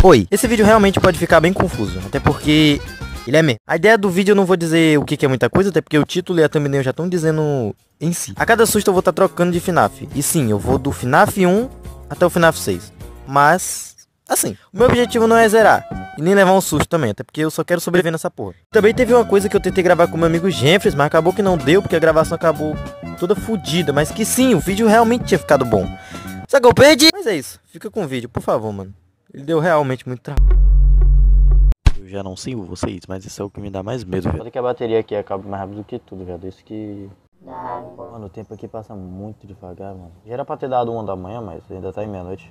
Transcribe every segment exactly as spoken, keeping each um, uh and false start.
Oi, esse vídeo realmente pode ficar bem confuso, até porque ele é mesmo. A ideia do vídeo eu não vou dizer o que, que é muita coisa, até porque o título e a thumbnail já estão dizendo em si. A cada susto eu vou estar tá trocando de FNAF. E sim, eu vou do FNAF um até o FNAF seis. Mas, assim, o meu objetivo não é zerar. E nem levar um susto também, até porque eu só quero sobreviver nessa porra. Também teve uma coisa que eu tentei gravar com meu amigo Jeffries, mas acabou que não deu, porque a gravação acabou toda fodida. Mas que sim, o vídeo realmente tinha ficado bom. Só que eu perdi. Mas é isso, fica com o vídeo, por favor, mano. Ele deu realmente muito trabalho. Eu já não sei vocês, mas isso é o que me dá mais medo, velho. Olha que a bateria aqui acaba mais rápido do que tudo, velho. Isso que... Mano, o tempo aqui passa muito devagar, mano. Já era pra ter dado uma da manhã, mas ainda tá em meia-noite.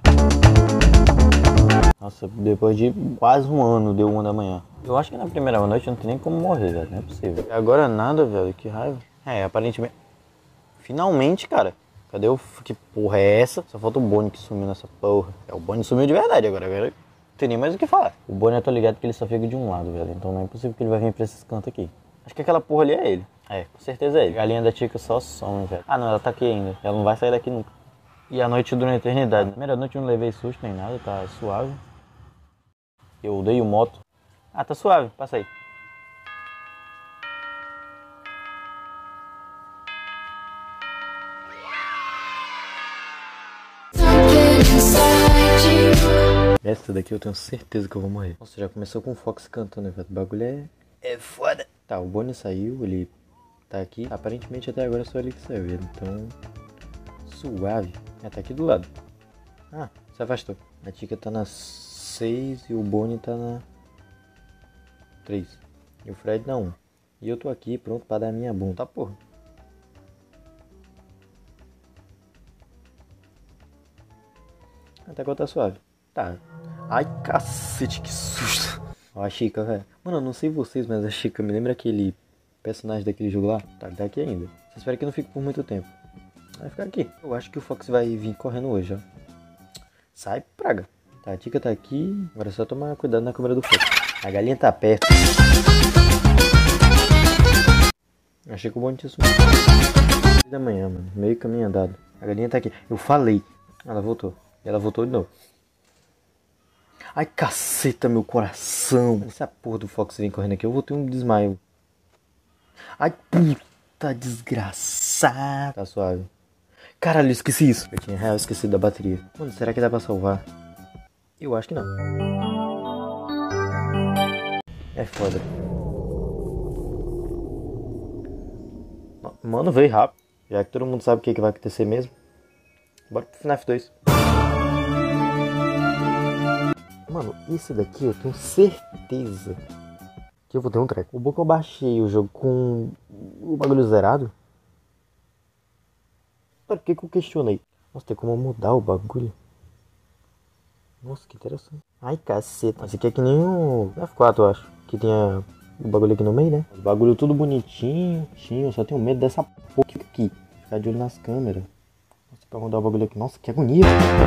Nossa, depois de quase um ano deu uma da manhã. Eu acho que na primeira noite não tem nem como morrer, velho. Não é possível. E agora nada, velho. Que raiva. É, aparentemente... Finalmente, cara. Cadê o... Que porra é essa? Só falta o Bonnie que sumiu nessa porra. É, o Bonnie sumiu de verdade agora. Agora não tem nem mais o que falar. O Bonnie eu tô ligado que ele só fica de um lado, velho. Então não é possível que ele vai vir pra esses cantos aqui. Acho que aquela porra ali é ele. É, com certeza é ele. A galinha da Tica só some, velho. Ah, não, ela tá aqui ainda. Ela não vai sair daqui nunca. E a noite dura a eternidade. Na primeira noite eu não levei susto nem nada, tá suave. Eu odeio moto. Ah, tá suave, passa aí. Essa daqui eu tenho certeza que eu vou morrer. Nossa, já começou com o Fox cantando, velho. O bagulho é... É foda. Tá, o Bonnie saiu, ele tá aqui. Aparentemente até agora só ele que saiu, velho. Então... Suave. É, tá aqui do lado. Ah, se afastou. A Tica tá na seis e o Bonnie tá na três. E o Fred na um. E eu tô aqui pronto pra dar a minha bunda. Tá, porra. Até agora tá suave. Tá. Ai, cacete, que susto. Ó a Chica, velho. Mano, eu não sei vocês, mas a Chica me lembra aquele personagem daquele jogo lá? Tá, ele tá aqui ainda. Só espero que não fique por muito tempo. Vai ficar aqui. Eu acho que o Fox vai vir correndo hoje, ó. Sai, praga. Tá, a Tica tá aqui. Agora é só tomar cuidado na câmera do Fox. A galinha tá perto. Achei que o Bonnie tinha sumido. Da manhã, mano. Meio caminho andado. A galinha tá aqui. Eu falei. Ela voltou. E ela voltou de novo. Ai, caceta, meu coração. Se a porra do Fox vem correndo aqui, eu vou ter um desmaio. Ai, puta desgraçada. Tá suave. Caralho, eu esqueci isso. Eu tinha real esquecido da bateria. Mano, será que dá pra salvar? Eu acho que não. É foda. Mano, veio rápido. Já que todo mundo sabe o que, que vai acontecer mesmo. Bora pro FNAF dois. Mano, esse daqui eu tenho certeza que eu vou ter um treco. O bom que eu baixei o jogo com o bagulho zerado. Por que que eu questionei? Nossa, tem como mudar o bagulho? Nossa, que interessante. Ai, caceta. Esse aqui é que nem o F quatro, eu acho. Que tinha o bagulho aqui no meio, né? Os bagulho tudo bonitinho. Eu só tenho medo dessa porra aqui. Ficar de olho nas câmeras. Nossa, pra mudar o bagulho aqui. Nossa, que agonia.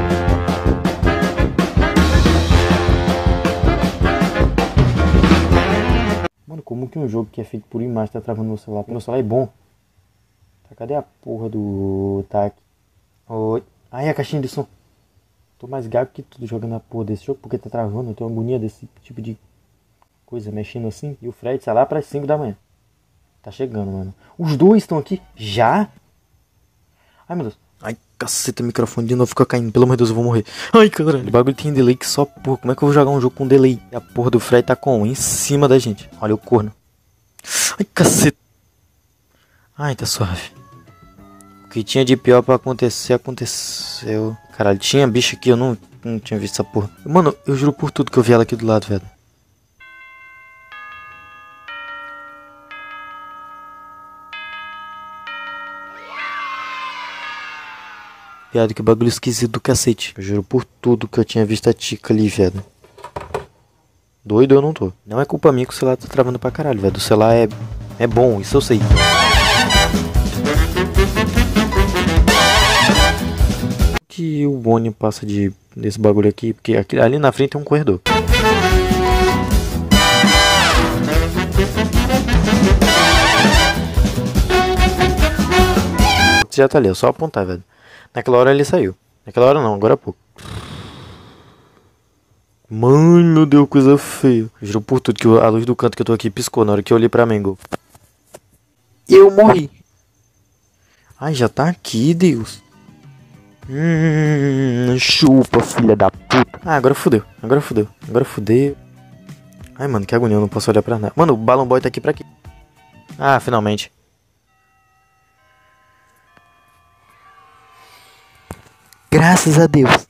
Mano, como que um jogo que é feito por imagem tá travando meu celular? Porque meu celular é bom. Tá, cadê a porra do... Tá aqui. Oi. Ai, a caixinha de som. Tô mais gago que tudo jogando a porra desse jogo porque tá travando. Eu tenho agonia desse tipo de coisa mexendo assim. E o Fred sai lá pras cinco da manhã. Tá chegando, mano. Os dois estão aqui. Já? Ai, meu Deus. Ai, caceta, o microfone de novo fica caindo. Pelo amor de Deus, eu vou morrer. Ai, caralho. O bagulho tem delay que só porra. Como é que eu vou jogar um jogo com delay? E a porra do Fred tá com um em cima da gente. Olha o corno. Ai, caceta. Ai, tá suave. O que tinha de pior pra acontecer, aconteceu. Caralho, tinha bicho aqui, eu não, não tinha visto essa porra. Mano, eu juro por tudo que eu vi ela aqui do lado, velho. Viado, que bagulho esquisito do cacete. Eu juro por tudo que eu tinha visto a Tica ali, velho. Doido eu não tô. Não é culpa minha que o celular tá travando pra caralho, velho. O celular é, é bom, isso eu sei. Que o Bonnie passa de desse bagulho aqui, porque aqui, ali na frente tem um corredor. Você já tá ali, é só apontar, velho. Naquela hora ele saiu. Naquela hora não, agora há pouco. Mãe, meu Deus, coisa feia. Juro por tudo que a luz do canto que eu tô aqui piscou na hora que eu olhei pra Mango. E eu morri. Ai, já tá aqui, Deus. Hum, chupa, filha da puta. Ah, agora fudeu. Agora fudeu. Agora fudeu. Ai, mano, que agonia, eu não posso olhar pra nada. Mano, o Balloon Boy tá aqui pra quê? Ah, finalmente. Graças a Deus.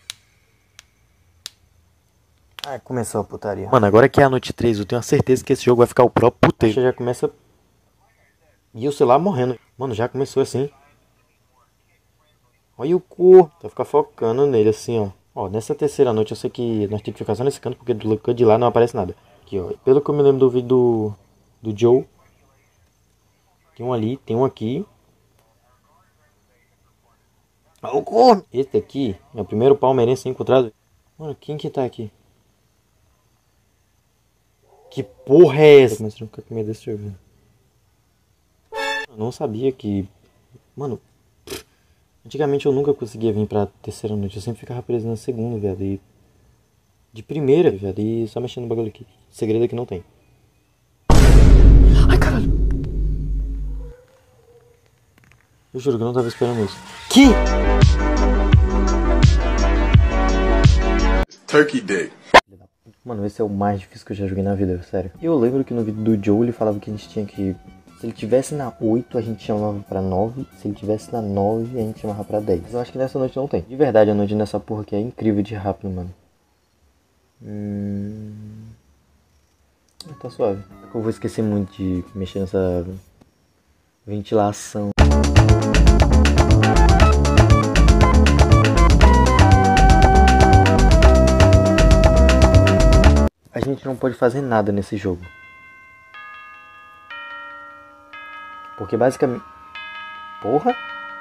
Ah, começou a putaria. Mano, agora que é a noite três, eu tenho a certeza que esse jogo vai ficar o próprio puteiro. Já começa... E o celular morrendo. Mano, já começou assim. Olha o cu. Vai ficar focando nele assim, ó. Ó, nessa terceira noite eu sei que nós temos que ficar só nesse canto, porque do canto de lá não aparece nada. Aqui, ó. Pelo que eu me lembro do vídeo do, do Joe. Tem um ali, tem um aqui. Olha o cu. Esse daqui é o primeiro palmeirense encontrado. Mano, quem que tá aqui? Que porra é essa? Mas eu ficar com medo desse jogo. Eu não sabia que... Mano... Antigamente eu nunca conseguia vir pra terceira noite. Eu sempre ficava preso na segunda, velho. E... De primeira, velho. E só mexendo no bagulho aqui. Segredo é que não tem. Ai, caralho! Eu juro que eu não tava esperando isso. Que? Turkey Day. Mano, esse é o mais difícil que eu já joguei na vida, sério. Eu lembro que no vídeo do Joe ele falava que a gente tinha que... Se ele tivesse na oito, a gente chamava pra nove. Se ele tivesse na nove, a gente chamava pra dez. Mas eu acho que nessa noite não tem. De verdade, a noite nessa porra aqui é incrível de rápido, mano. Hum... Tá suave. Eu vou esquecer muito de mexer nessa... ventilação. A gente não pode fazer nada nesse jogo. Porque basicamente... Porra!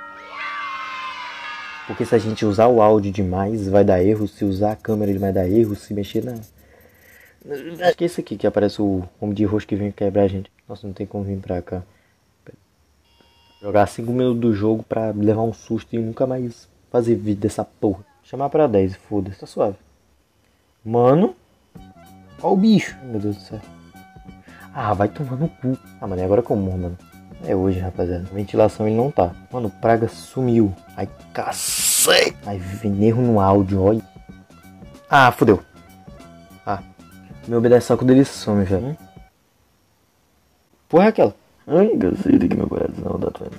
Porque se a gente usar o áudio demais, vai dar erro. Se usar a câmera demais, vai dar erro. Se mexer na... Acho que é esse aqui que aparece o homem de rosto que vem quebrar a gente. Nossa, não tem como vir pra cá. Jogar cinco minutos do jogo pra levar um susto e nunca mais fazer vídeo dessa porra. Chamar pra dez, foda-se, tá suave. Mano... Olha o bicho. Meu Deus do céu. Ah, vai tomar no cu. Ah, mano, é agora que eu morro, mano. É hoje, rapaziada. A ventilação ele não tá. Mano, o praga sumiu. Ai, cacete. Ai, vem erro no áudio, olha. Ah, fodeu. Ah. Me obedece só quando ele some, velho. Hum? Porra é aquela? Ai, cacete que meu coração tá doendo.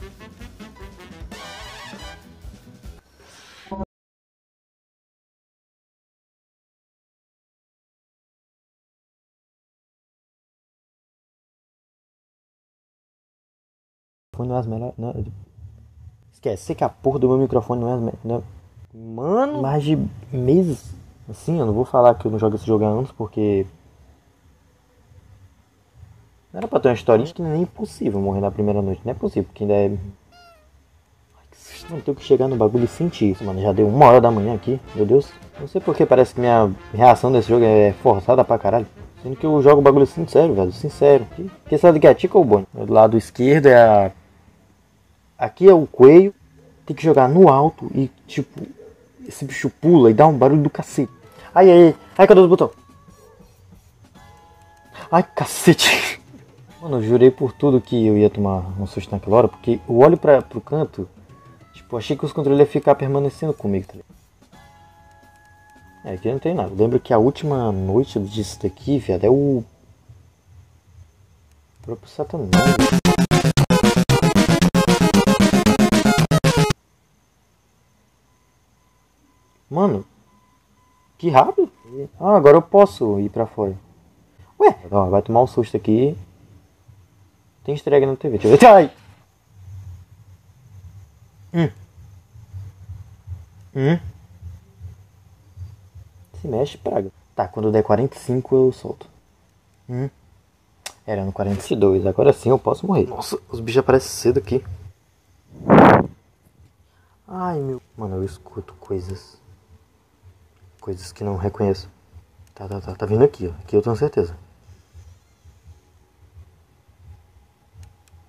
Não é as melhores. Não, esquece, sei que a porra do meu microfone não é as melhores. Mano, mais de meses. Assim, eu não vou falar que eu não jogo esse jogo há anos, porque. Não era pra ter uma historinha. Acho que não é nem possível morrer na primeira noite. Não é possível, porque ainda é. Ai, que susto. Não tenho que chegar no bagulho e sentir isso, mano. Já deu uma hora da manhã aqui, meu Deus. Não sei porque parece que minha reação desse jogo é forçada pra caralho. Sendo que eu jogo o bagulho sincero, velho. Sincero. Porque sabe que é a Tica ou o Bonnie? Do lado esquerdo é a. Aqui é o coelho, tem que jogar no alto e, tipo, esse bicho pula e dá um barulho do cacete. Ai, ai, ai, ai, cadê os botões? Ai, cacete. Mano, eu jurei por tudo que eu ia tomar um susto naquela hora, porque eu olho pra, pro canto, tipo, achei que os controles iam ficar permanecendo comigo, tá ligado? É, aqui não tem nada. Eu lembro que a última noite disso daqui, viado, é o... o próprio Satanás. Mano, que rápido. Ah, agora eu posso ir pra fora. Ué, ó, vai tomar um susto aqui. Tem easter egg na T V. Deixa eu ver. Ai! Hum. Hum. Se mexe, praga. Tá, quando der quarenta e cinco eu solto. Hum. Era no quarenta e dois. Agora sim eu posso morrer. Nossa, os bichos aparecem cedo aqui. Ai, meu... Mano, eu escuto coisas... Coisas que não reconheço. Tá, tá, tá. Tá vindo aqui, ó. Aqui eu tenho certeza.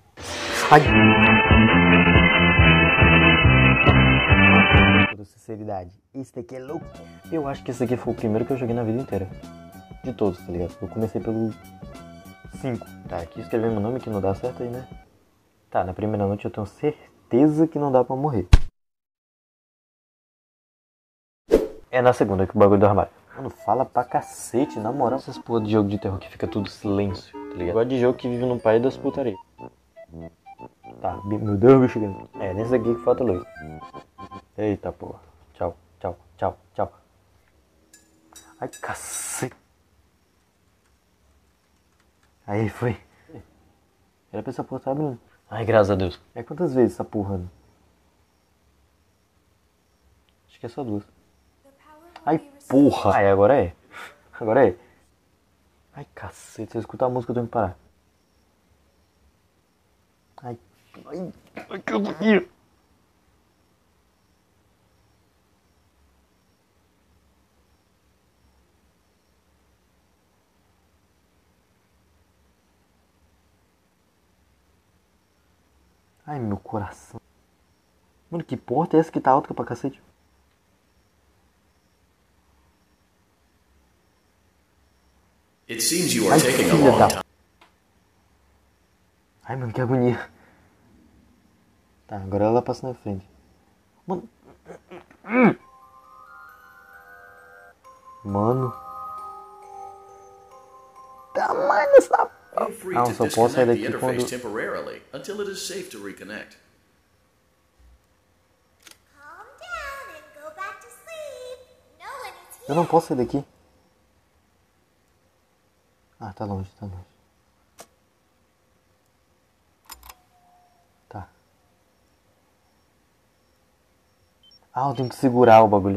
Ai! Toda sinceridade. verdade. Esse daqui é louco. Eu acho que esse aqui foi o primeiro que eu joguei na vida inteira. De todos, tá ligado? Eu comecei pelo cinco. Tá, aqui escrevi meu nome que não dá certo aí, né? Tá, na primeira noite eu tenho certeza que não dá pra morrer. É na segunda que o bagulho do armário. Mano, fala pra cacete, na moral. Essas porra de jogo de terror que fica tudo silêncio, tá ligado? Eu gosto de jogo que vive num país das putarias. Tá, meu Deus, bicho grande. É, nesse aqui que falta luz. Eita porra. Tchau, tchau, tchau, tchau. Ai, cacete. Aí, foi. Era pra essa porra tá abrindo. Ai, graças a Deus. É quantas vezes essa porra? Né? Acho que é só duas. Ai, porra. Ai, agora é. Agora é. Ai, cacete. Se eu escutar a música eu tenho que parar. Ai, ai, ai, que agonia. Ai, meu coração. Mano, que porta é essa que tá alta pra cacete? It seems you are Ai, taking a filha long da... time. Ai, mano, que agonia. Tá, agora ela passa na frente. Mano. Mano. Tamanho dessa... Feel free Ah, to eu só posso sair disconnect the daqui interface quando... temporarily until it is safe to reconnect. Calm down and go back to sleep. No one is here. Eu não posso sair daqui. Ah, tá longe, tá longe. Tá. Ah, eu tenho que segurar o bagulho.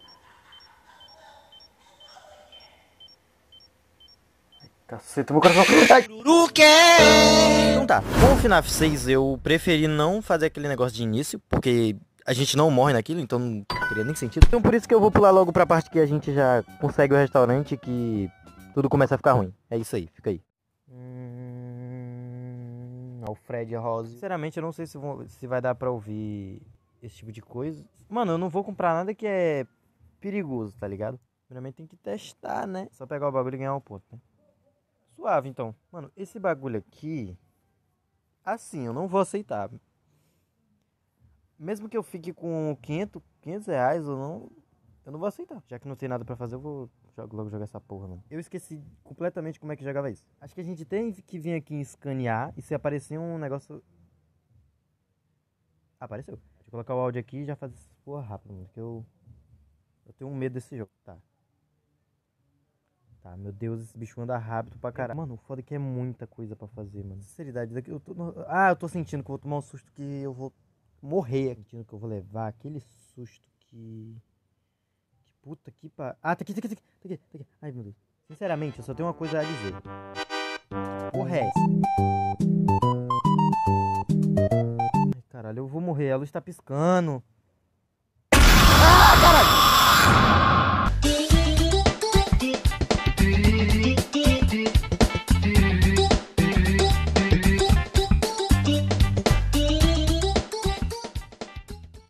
Ai, caceta, meu coração. Ai. Então tá, com o FNAF seis eu preferi não fazer aquele negócio de início, porque a gente não morre naquilo, então não teria nem sentido. Então por isso que eu vou pular logo pra parte que a gente já consegue o restaurante, que tudo começa a ficar ruim. É isso aí, fica aí. Hum, Alfred Rose. Sinceramente eu não sei se, vou, se vai dar pra ouvir esse tipo de coisa. Mano, eu não vou comprar nada que é perigoso, tá ligado? Primeiramente tem que testar, né? Só pegar o bagulho e ganhar um ponto, né? Suave, então. Mano, esse bagulho aqui... Assim, eu não vou aceitar. Mesmo que eu fique com quinhentos, quinhentos reais ou não... Eu não vou aceitar. Já que não tem nada pra fazer, eu vou logo jogar essa porra, mano. Eu esqueci completamente como é que jogava isso. Acho que a gente tem que vir aqui em escanear. E se aparecer um negócio... Ah, apareceu. Deixa eu colocar o áudio aqui e já fazer essa porra rápido, mano. Porque eu... Eu tenho um medo desse jogo. Tá. Tá, meu Deus, esse bicho anda rápido pra caralho. Mano, o foda é que é muita coisa pra fazer, mano. Sinceridade, daqui eu tô... Ah, eu tô sentindo que eu vou tomar um susto que eu vou morrer. Sentindo que eu vou levar aquele susto que... Que puta que pa... Ah, tá aqui, tá aqui, tá aqui, tá aqui, tá aqui. Ai, meu Deus. Sinceramente, eu só tenho uma coisa a dizer. Porra é essa? Ai, caralho, eu vou morrer. A luz tá piscando. Ah, caralho!